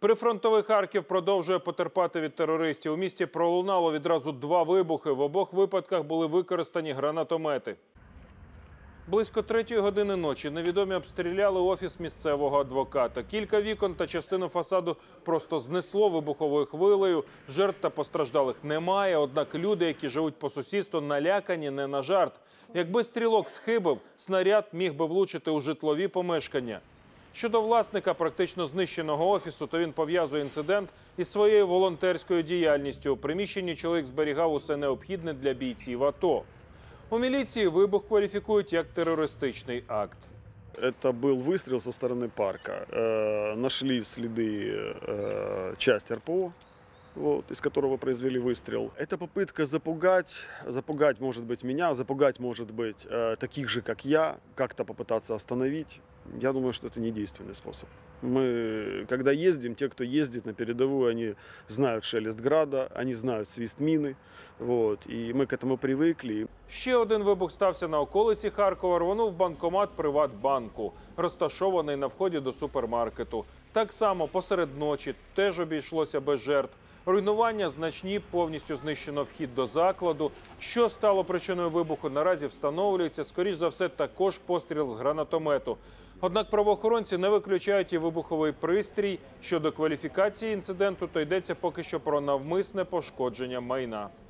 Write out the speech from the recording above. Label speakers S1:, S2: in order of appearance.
S1: Прифронтовий Харків продовжує потерпати від терористів. У місті пролунало відразу 2 вибухи. В обох випадках були використані гранатомети. Близько 3-ї години ночі невідомі обстріляли офіс місцевого адвоката. Кілька вікон та частину фасаду просто знесло вибуховою хвилею. Жертв та постраждалих немає, однак люди, які живуть по сусідству, налякані не на жарт. Якби стрілок схибив, снаряд міг би влучити у житлові помешкання. Щодо власника практично знищеного офісу, то він пов'язує інцидент із своєю волонтерською діяльністю. У приміщенні чоловік зберігав усе необхідне для бійців АТО. У міліції вибух кваліфікують як терористичний акт.
S2: Это был выстрел со стороны парка. Нашли следы часть РПО, из которого произвели выстрел. Это попытка запугать может быть меня, запугать может быть таких же, как я, как-то попытаться остановить. Я думаю, что это не действенный способ. Мы, когда ездим, те, кто ездит на передовую, они знают шелест града, они знают свист мины, и мы к этому привыкли.
S1: Ще один вибух стався на околиці Харкова, рвонув банкомат Приватбанку, розташований на вході до супермаркету. Так само посеред ночі теж обійшлося без жертв. Руйнування значні, повністю знищено вхід до закладу. Що стало причиною вибуху, наразі встановлюється. Скоріш за все, також постріл з гранатомету. Однак правоохоронці не виключають і вибуховий пристрій. Щодо кваліфікації інциденту, то йдеться поки що про навмисне пошкодження майна.